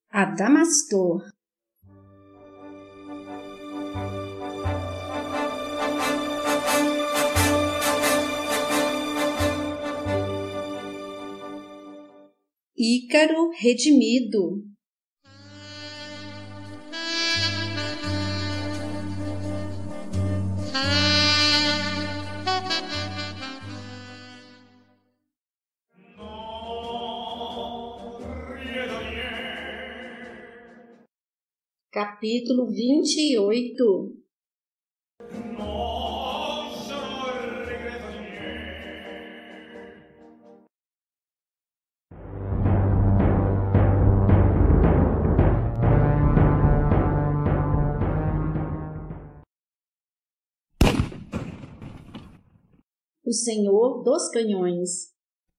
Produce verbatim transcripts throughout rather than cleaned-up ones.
Adamastor. Ícaro redimido. Capítulo vinte e oito. O Senhor dos Canhões.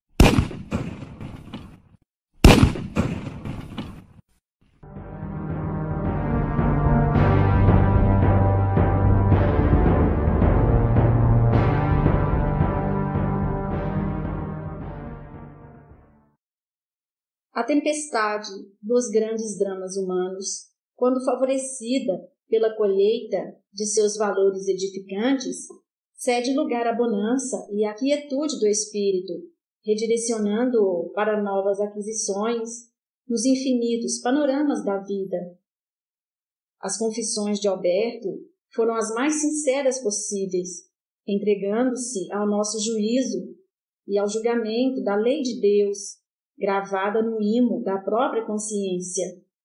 A tempestade dos grandes dramas humanos, quando favorecida pela colheita de seus valores edificantes, cede lugar à bonança e à quietude do espírito, redirecionando-o para novas aquisições nos infinitos panoramas da vida. As confissões de Alberto foram as mais sinceras possíveis, entregando-se ao nosso juízo e ao julgamento da lei de Deus, gravada no imo da própria consciência.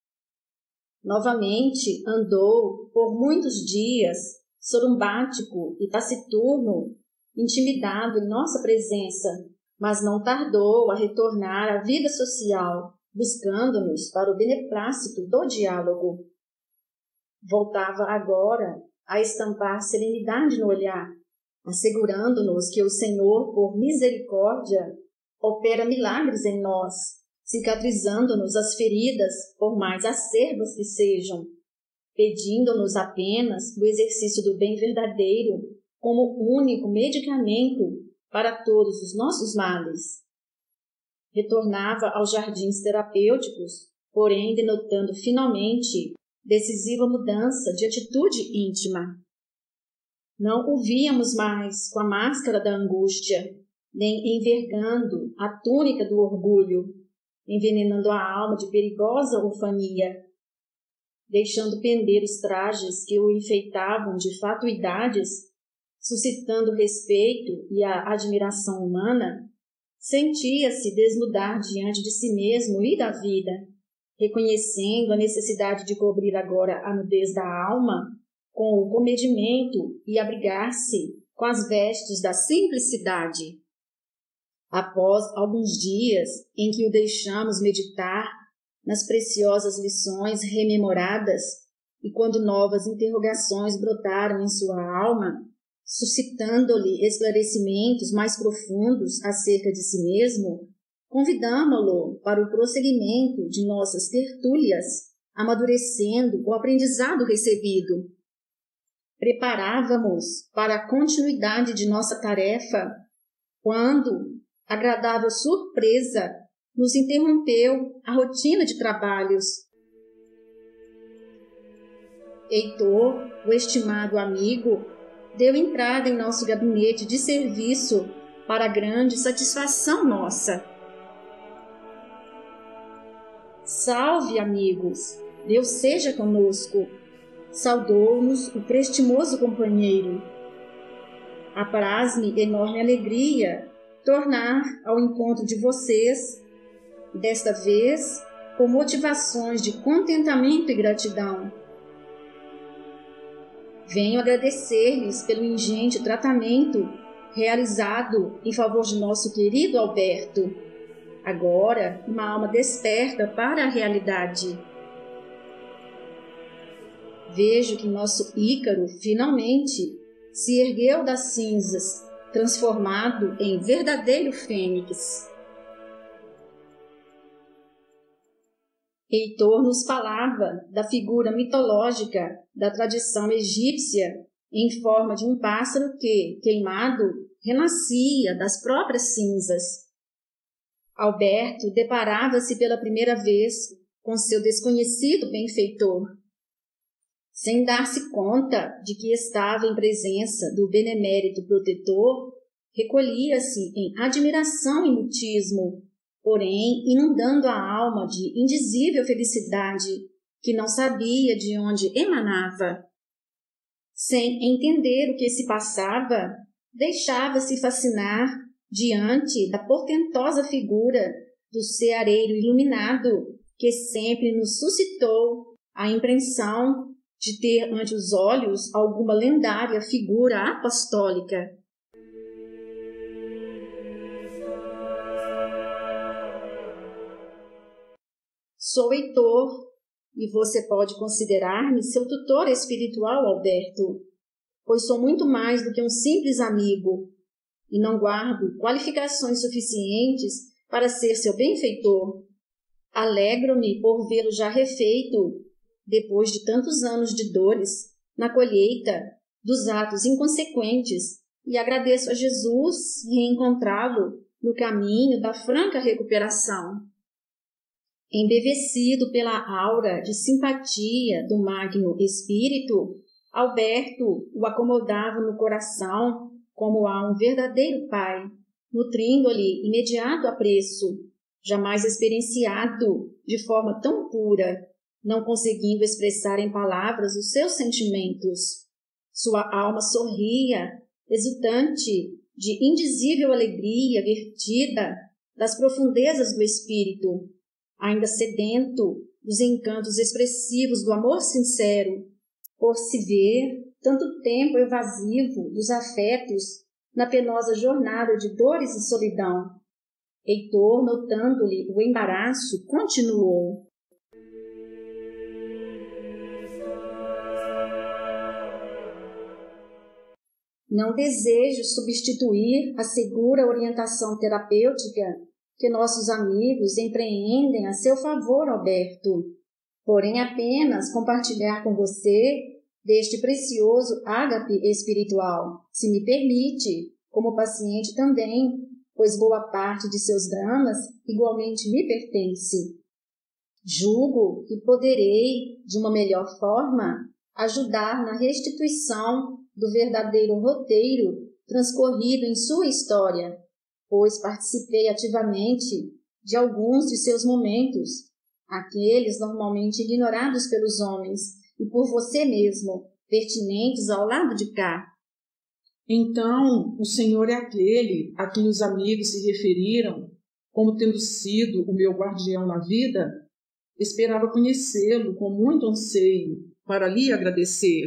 Novamente andou por muitos dias, sorumbático e taciturno, intimidado em nossa presença, mas não tardou a retornar à vida social, buscando-nos para o beneplácito do diálogo. Voltava agora a estampar serenidade no olhar, assegurando-nos que o Senhor, por misericórdia, opera milagres em nós, cicatrizando-nos as feridas, por mais acerbas que sejam, pedindo-nos apenas o exercício do bem verdadeiro como único medicamento para todos os nossos males. Retornava aos jardins terapêuticos, porém denotando finalmente decisiva mudança de atitude íntima. Não o víamos mais com a máscara da angústia, nem envergando a túnica do orgulho, envenenando a alma de perigosa ufania, deixando pender os trajes que o enfeitavam de fatuidades, suscitando respeito e a admiração humana, sentia-se desnudar diante de si mesmo e da vida, reconhecendo a necessidade de cobrir agora a nudez da alma com o comedimento e abrigar-se com as vestes da simplicidade. Após alguns dias em que o deixamos meditar nas preciosas lições rememoradas e quando novas interrogações brotaram em sua alma, suscitando-lhe esclarecimentos mais profundos acerca de si mesmo, convidamo-lo para o prosseguimento de nossas tertúlias, amadurecendo o aprendizado recebido. Preparávamos para a continuidade de nossa tarefa quando agradável surpresa nos interrompeu a rotina de trabalhos. Heitor, o estimado amigo, deu entrada em nosso gabinete de serviço para grande satisfação nossa. Salve, amigos! Deus seja conosco! Saudou-nos o prestimoso companheiro. Apraz-me enorme alegria tornar ao encontro de vocês, desta vez com motivações de contentamento e gratidão. Venho agradecer-lhes pelo ingente tratamento realizado em favor de nosso querido Alberto. Agora, uma alma desperta para a realidade. Vejo que nosso Ícaro, finalmente, se ergueu das cinzas, transformado em verdadeiro fênix. Heitor nos falava da figura mitológica da tradição egípcia em forma de um pássaro que, queimado, renascia das próprias cinzas. Alberto deparava-se pela primeira vez com seu desconhecido benfeitor. Sem dar-se conta de que estava em presença do benemérito protetor, recolhia-se em admiração e mutismo, porém inundando a alma de indizível felicidade que não sabia de onde emanava. Sem entender o que se passava, deixava-se fascinar diante da portentosa figura do ceareiro iluminado que sempre nos suscitou a impressão de ter ante os olhos alguma lendária figura apostólica. Sou Heitor, e você pode considerar-me seu tutor espiritual, Alberto, pois sou muito mais do que um simples amigo, e não guardo qualificações suficientes para ser seu benfeitor. Alegro-me por vê-lo já refeito, depois de tantos anos de dores, na colheita dos atos inconsequentes, e agradeço a Jesus reencontrá-lo no caminho da franca recuperação. Embevecido pela aura de simpatia do magno espírito, Alberto o acomodava no coração como a um verdadeiro pai, nutrindo-lhe imediato apreço, jamais experienciado de forma tão pura, não conseguindo expressar em palavras os seus sentimentos. Sua alma sorria, exultante de indizível alegria vertida das profundezas do espírito, ainda sedento dos encantos expressivos do amor sincero, por se ver tanto tempo evasivo dos afetos na penosa jornada de dores e solidão. Heitor, notando-lhe o embaraço, continuou: não desejo substituir a segura orientação terapêutica que nossos amigos empreendem a seu favor, Alberto, porém apenas compartilhar com você deste precioso ágape espiritual, se me permite, como paciente também, pois boa parte de seus dramas igualmente me pertence. Julgo que poderei, de uma melhor forma, ajudar na restituição do verdadeiro roteiro transcorrido em sua história, pois participei ativamente de alguns de seus momentos, aqueles normalmente ignorados pelos homens e por você mesmo, pertinentes ao lado de cá. Então, o senhor é aquele a quem os amigos se referiram como tendo sido o meu guardião na vida? Esperava conhecê-lo com muito anseio para lhe agradecer.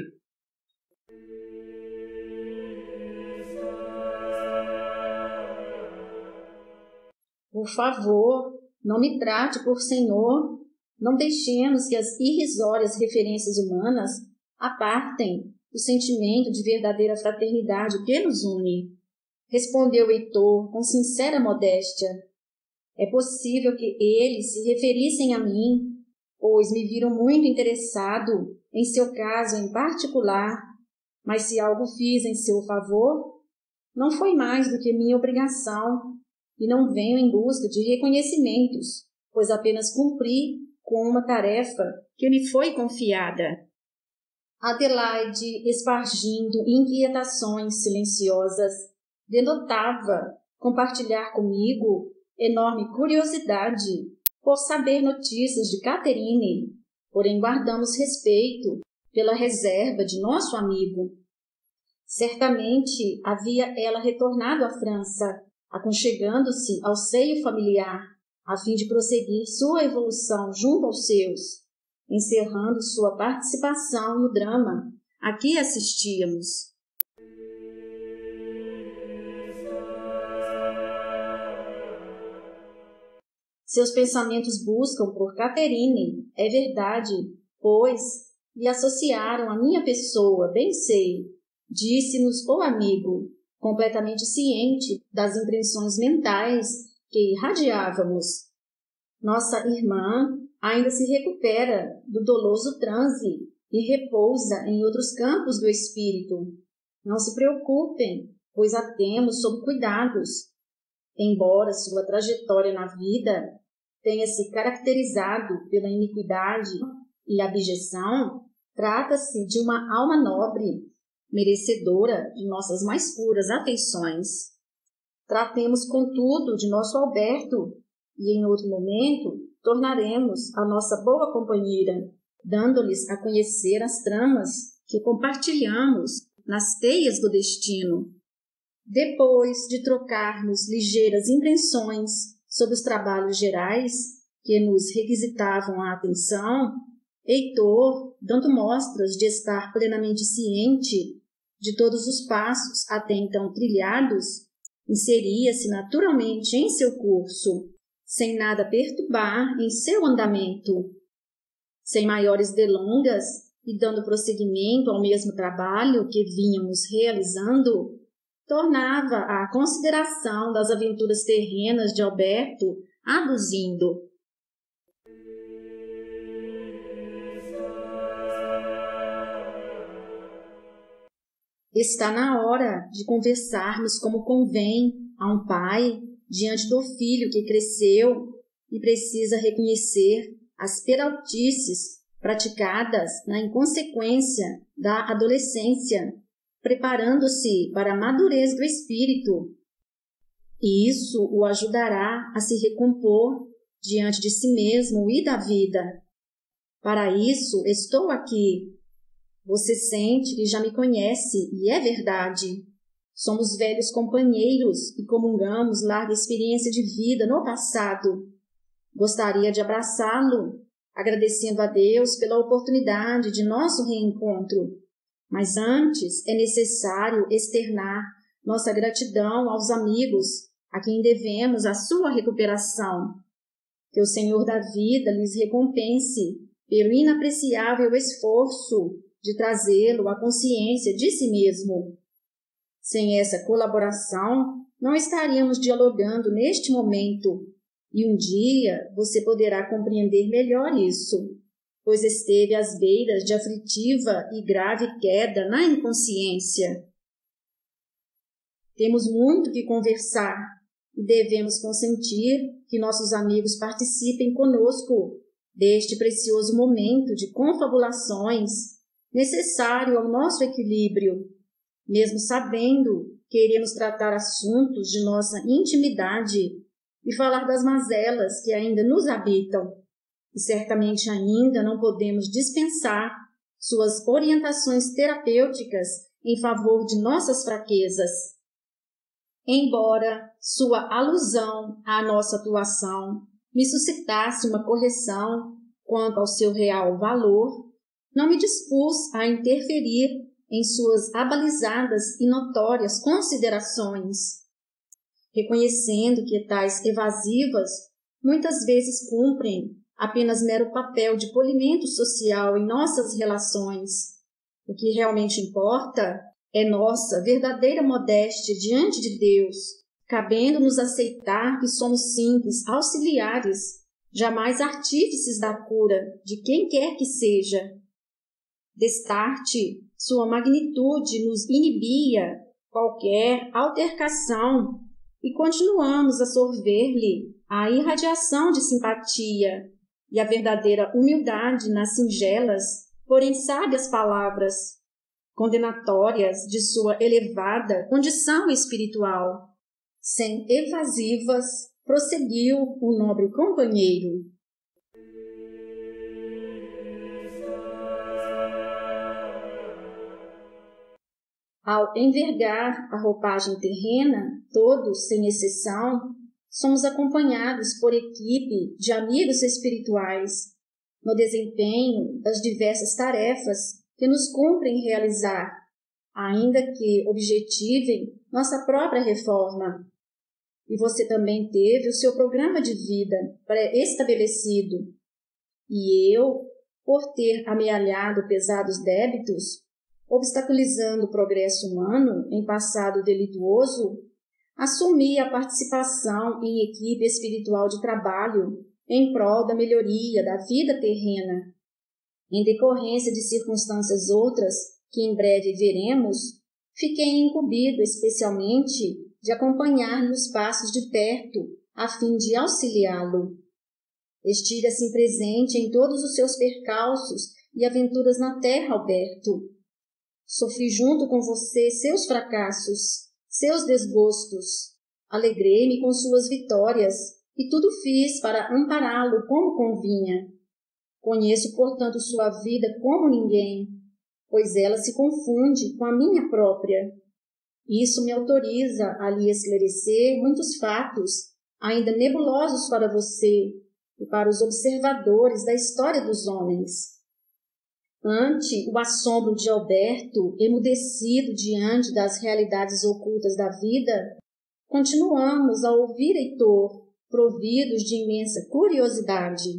Por favor, não me trate por senhor. Não deixemos que as irrisórias referências humanas apartem o sentimento de verdadeira fraternidade que nos une. Respondeu Heitor com sincera modéstia. É possível que eles se referissem a mim, pois me viram muito interessado em seu caso em particular, mas se algo fiz em seu favor, não foi mais do que minha obrigação, e não venho em busca de reconhecimentos, pois apenas cumpri com uma tarefa que me foi confiada. Adelaide, espargindo inquietações silenciosas, denotava compartilhar comigo enorme curiosidade por saber notícias de Catherine, porém guardamos respeito pela reserva de nosso amigo. Certamente havia ela retornado à França, aconchegando-se ao seio familiar, a fim de prosseguir sua evolução junto aos seus, encerrando sua participação no drama a que assistíamos. Seus pensamentos buscam por Catherine, é verdade, pois lhe associaram a minha pessoa, bem sei, disse-nos o amigo, completamente ciente das impressões mentais que irradiávamos. Nossa irmã ainda se recupera do doloso transe e repousa em outros campos do espírito. Não se preocupem, pois a temos sob cuidados. Embora sua trajetória na vida tenha se caracterizado pela iniquidade e abjeção, trata-se de uma alma nobre, merecedora de nossas mais puras afeições. Tratemos, contudo, de nosso Alberto, e em outro momento tornaremos a nossa boa companheira, dando-lhes a conhecer as tramas que compartilhamos nas teias do destino. Depois de trocarmos ligeiras impressões sobre os trabalhos gerais que nos requisitavam a atenção, Heitor, dando mostras de estar plenamente ciente de todos os passos até então trilhados, inseria-se naturalmente em seu curso, sem nada perturbar em seu andamento. Sem maiores delongas e dando prosseguimento ao mesmo trabalho que vínhamos realizando, tornava a consideração das aventuras terrenas de Alberto, aduzindo: está na hora de conversarmos como convém a um pai diante do filho que cresceu e precisa reconhecer as peraltices praticadas na inconsequência da adolescência, preparando-se para a madurez do espírito. E isso o ajudará a se recompor diante de si mesmo e da vida. Para isso estou aqui. Você sente que já me conhece, e é verdade. Somos velhos companheiros e comungamos larga experiência de vida no passado. Gostaria de abraçá-lo, agradecendo a Deus pela oportunidade de nosso reencontro. Mas antes é necessário externar nossa gratidão aos amigos a quem devemos a sua recuperação. Que o Senhor da vida lhes recompense pelo inapreciável esforço de trazê-lo à consciência de si mesmo. Sem essa colaboração, não estaríamos dialogando neste momento, e um dia você poderá compreender melhor isso, pois esteve às beiras de aflitiva e grave queda na inconsciência. Temos muito que conversar e devemos consentir que nossos amigos participem conosco deste precioso momento de confabulações necessário ao nosso equilíbrio, mesmo sabendo que iremos tratar assuntos de nossa intimidade e falar das mazelas que ainda nos habitam, e certamente ainda não podemos dispensar suas orientações terapêuticas em favor de nossas fraquezas. Embora sua alusão à nossa atuação me suscitasse uma correção quanto ao seu real valor, não me dispus a interferir em suas abalizadas e notórias considerações, reconhecendo que tais evasivas muitas vezes cumprem apenas mero papel de polimento social em nossas relações. O que realmente importa é nossa verdadeira modéstia diante de Deus, cabendo-nos aceitar que somos simples auxiliares, jamais artífices da cura de quem quer que seja. Destarte, sua magnitude nos inibia qualquer altercação e continuamos a sorver-lhe a irradiação de simpatia e a verdadeira humildade nas singelas, porém sábias palavras, condenatórias de sua elevada condição espiritual. Sem evasivas, prosseguiu o nobre companheiro. Ao envergar a roupagem terrena, todos, sem exceção, somos acompanhados por equipe de amigos espirituais no desempenho das diversas tarefas que nos cumprem realizar, ainda que objetivem nossa própria reforma. E você também teve o seu programa de vida pré-estabelecido. E eu, por ter amealhado pesados débitos, obstaculizando o progresso humano em passado delituoso, assumi a participação em equipe espiritual de trabalho em prol da melhoria da vida terrena. Em decorrência de circunstâncias outras que em breve veremos, fiquei incumbido especialmente de acompanhar nos passos de perto, a fim de auxiliá-lo. Estive assim presente em todos os seus percalços e aventuras na terra, Alberto. Sofri junto com você seus fracassos, seus desgostos. Alegrei-me com suas vitórias e tudo fiz para ampará-lo como convinha. Conheço, portanto, sua vida como ninguém, pois ela se confunde com a minha própria. Isso me autoriza a lhe esclarecer muitos fatos, ainda nebulosos para você e para os observadores da história dos homens. Ante o assombro de Alberto, emudecido diante das realidades ocultas da vida, continuamos a ouvir Heitor, providos de imensa curiosidade.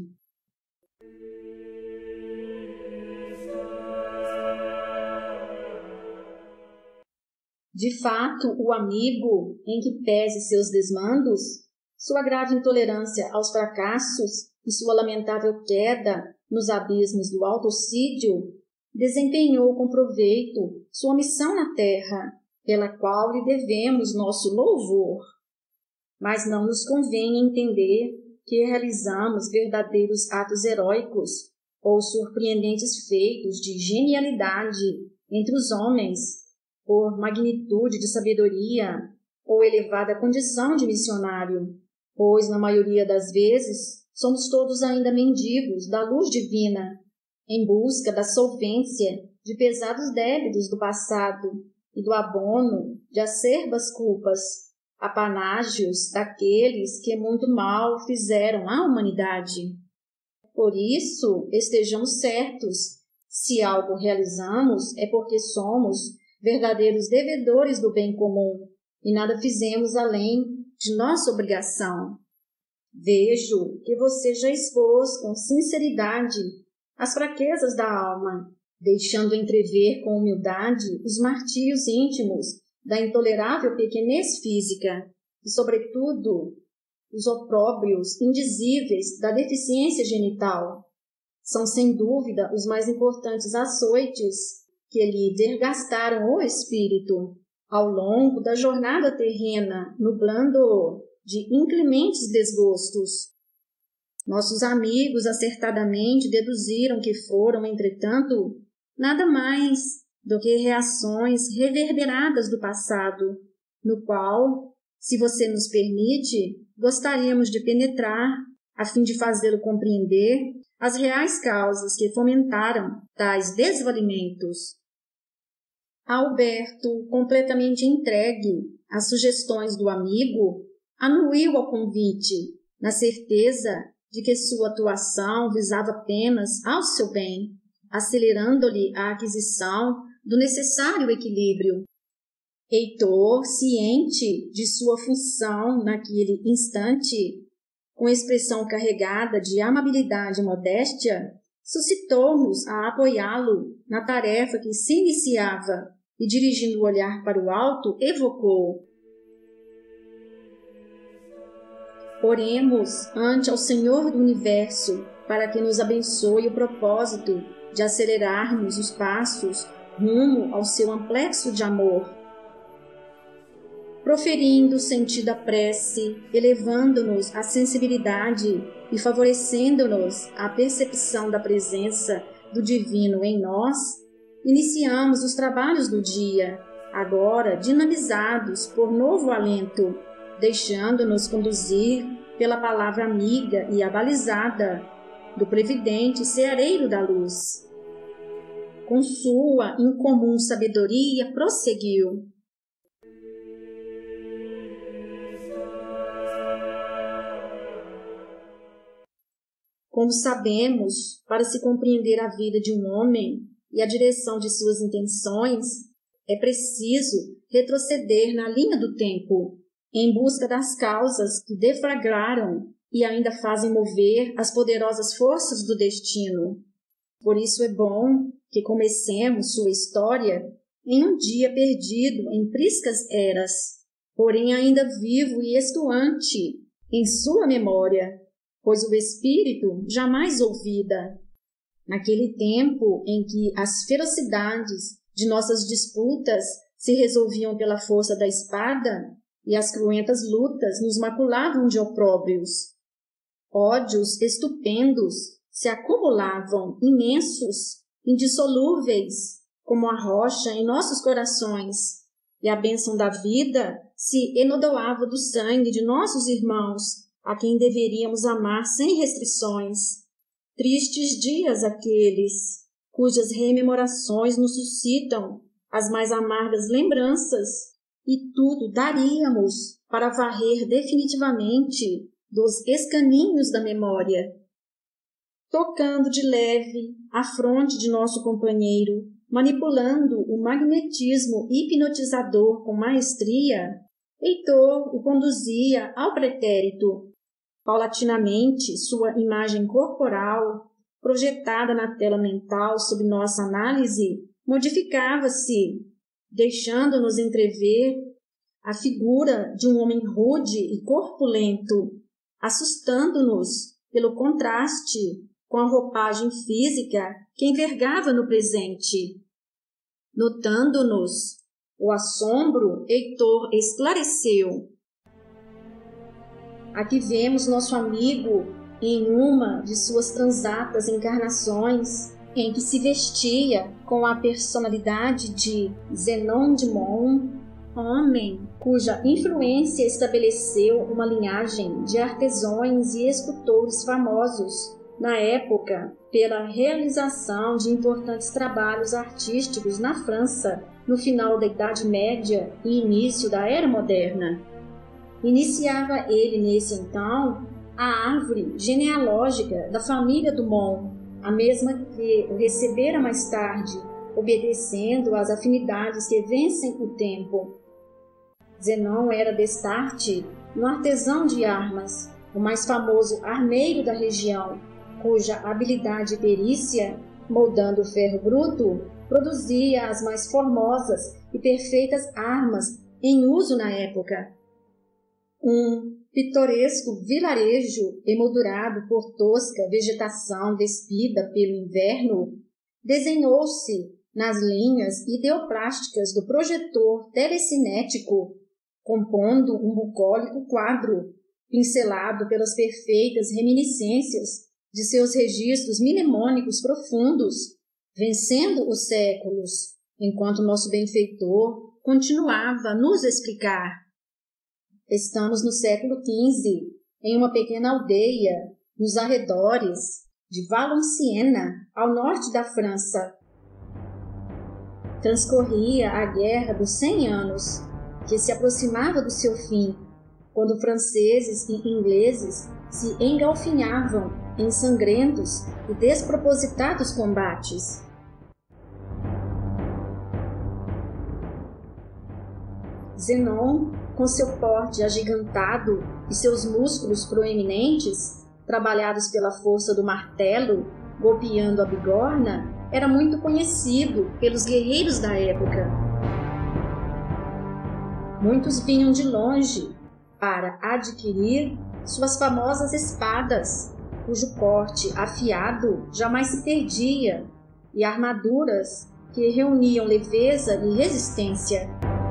De fato, o amigo, em que pese seus desmandos, sua grave intolerância aos fracassos e sua lamentável queda nos abismos do autocídio, desempenhou com proveito sua missão na terra, pela qual lhe devemos nosso louvor. Mas não nos convém entender que realizamos verdadeiros atos heróicos ou surpreendentes feitos de genialidade entre os homens, por magnitude de sabedoria ou elevada condição de missionário, pois, na maioria das vezes, somos todos ainda mendigos da luz divina, em busca da solvência de pesados débitos do passado e do abono de acerbas culpas, apanágios daqueles que muito mal fizeram à humanidade. Por isso, estejamos certos, se algo realizamos é porque somos verdadeiros devedores do bem comum e nada fizemos além de nossa obrigação. Vejo que você já expôs com sinceridade as fraquezas da alma, deixando entrever com humildade os martírios íntimos da intolerável pequenez física e, sobretudo, os opróbrios indizíveis da deficiência genital. São, sem dúvida, os mais importantes açoites que lhe desgastaram o espírito ao longo da jornada terrena, nublando-o de inclementes desgostos. Nossos amigos acertadamente deduziram que foram, entretanto, nada mais do que reações reverberadas do passado, no qual, se você nos permite, gostaríamos de penetrar, a fim de fazê-lo compreender as reais causas que fomentaram tais desvalimentos. Alberto, completamente entregue às sugestões do amigo, anuiu ao convite, na certeza de que sua atuação visava apenas ao seu bem, acelerando-lhe a aquisição do necessário equilíbrio. Heitor, ciente de sua função naquele instante, com expressão carregada de amabilidade e modéstia, suscitou-nos a apoiá-lo na tarefa que se iniciava e, dirigindo o olhar para o alto, evocou: oremos ante ao Senhor do Universo para que nos abençoe o propósito de acelerarmos os passos rumo ao seu amplexo de amor. Proferindo sentida prece, elevando-nos à sensibilidade e favorecendo-nos a percepção da presença do Divino em nós, iniciamos os trabalhos do dia, agora dinamizados por novo alento, deixando-nos conduzir pela palavra amiga e abalizada do previdente ceareiro da luz. Com sua incomum sabedoria prosseguiu: como sabemos, para se compreender a vida de um homem e a direção de suas intenções, é preciso retroceder na linha do tempo, em busca das causas que deflagraram e ainda fazem mover as poderosas forças do destino. Por isso é bom que comecemos sua história em um dia perdido em priscas eras, porém ainda vivo e estuante em sua memória, pois o espírito jamais ouvida. Naquele tempo em que as ferocidades de nossas disputas se resolviam pela força da espada e as cruentas lutas nos maculavam de opróbrios. Ódios estupendos se acumulavam, imensos, indissolúveis, como a rocha em nossos corações, e a bênção da vida se enodoava do sangue de nossos irmãos, a quem deveríamos amar sem restrições. Tristes dias aqueles, cujas rememorações nos suscitam as mais amargas lembranças, e tudo daríamos para varrer definitivamente dos escaninhos da memória. Tocando de leve a fronte de nosso companheiro, manipulando o magnetismo hipnotizador com maestria, Heitor o conduzia ao pretérito. Paulatinamente, sua imagem corporal, projetada na tela mental sob nossa análise, modificava-se, deixando-nos entrever a figura de um homem rude e corpulento, assustando-nos pelo contraste com a roupagem física que envergava no presente. Notando-nos o assombro, Heitor esclareceu. Aqui vemos nosso amigo em uma de suas transatas encarnações, em que se vestia com a personalidade de Zenon de Mon, homem cuja influência estabeleceu uma linhagem de artesãos e escultores famosos na época pela realização de importantes trabalhos artísticos na França no final da Idade Média e início da Era Moderna. Iniciava ele nesse então a árvore genealógica da família Dumont, a mesma que o recebera mais tarde, obedecendo às afinidades que vencem o tempo. Zenon era destarte um artesão de armas, o mais famoso armeiro da região, cuja habilidade e perícia, moldando o ferro bruto, produzia as mais formosas e perfeitas armas em uso na época. Um pitoresco vilarejo emoldurado por tosca vegetação despida pelo inverno, desenhou-se nas linhas ideoplásticas do projetor telecinético, compondo um bucólico quadro, pincelado pelas perfeitas reminiscências de seus registros mnemônicos profundos, vencendo os séculos, enquanto nosso benfeitor continuava a nos explicar. Estamos no século quinze, em uma pequena aldeia, nos arredores de Valenciennes, ao norte da França. Transcorria a Guerra dos Cem Anos, que se aproximava do seu fim, quando franceses e ingleses se engalfinhavam em sangrentos e despropositados combates. Zenon, com seu porte agigantado e seus músculos proeminentes, trabalhados pela força do martelo, golpeando a bigorna, era muito conhecido pelos guerreiros da época. Muitos vinham de longe para adquirir suas famosas espadas, cujo corte afiado jamais se perdia, e armaduras que reuniam leveza e resistência.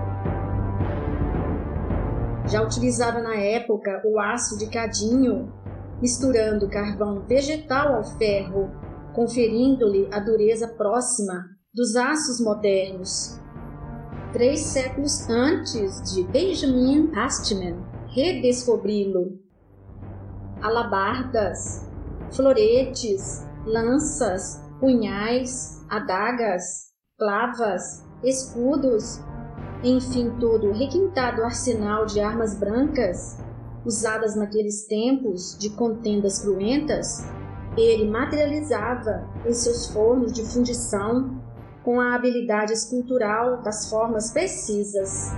Já utilizava na época o aço de cadinho, misturando carvão vegetal ao ferro, conferindo-lhe a dureza próxima dos aços modernos. Três séculos antes de Benjamin Hastman redescobri-lo. Alabardas, floretes, lanças, punhais, adagas, clavas, escudos, enfim, todo o requintado arsenal de armas brancas, usadas naqueles tempos de contendas cruentas, ele materializava em seus fornos de fundição com a habilidade escultural das formas precisas.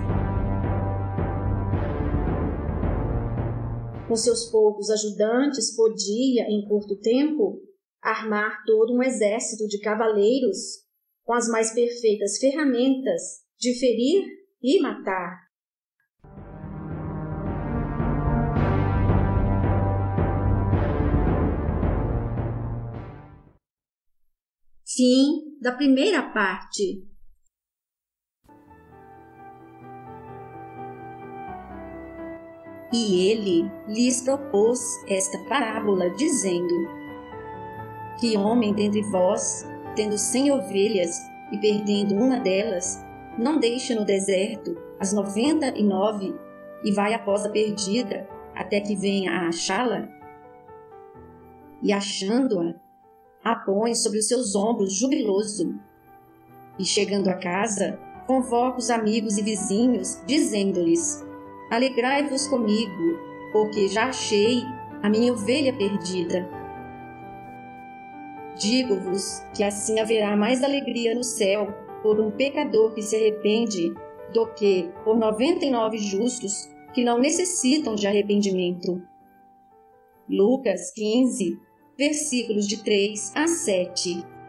Com seus poucos ajudantes, podia, em curto tempo, armar todo um exército de cavaleiros com as mais perfeitas ferramentas de ferir e matar. Fim da primeira parte. E ele lhes propôs esta parábola, dizendo: Que homem dentre vós, tendo cem ovelhas e perdendo uma delas, não deixa no deserto as noventa e nove e vai após a perdida, até que venha a achá-la? E achando-a, a põe sobre os seus ombros jubiloso. E chegando a casa, convoca os amigos e vizinhos, dizendo-lhes: Alegrai-vos comigo, porque já achei a minha ovelha perdida. Digo-vos que assim haverá mais alegria no céu por um pecador que se arrepende do que por noventa e nove justos que não necessitam de arrependimento. Lucas quinze, versículos de três a sete.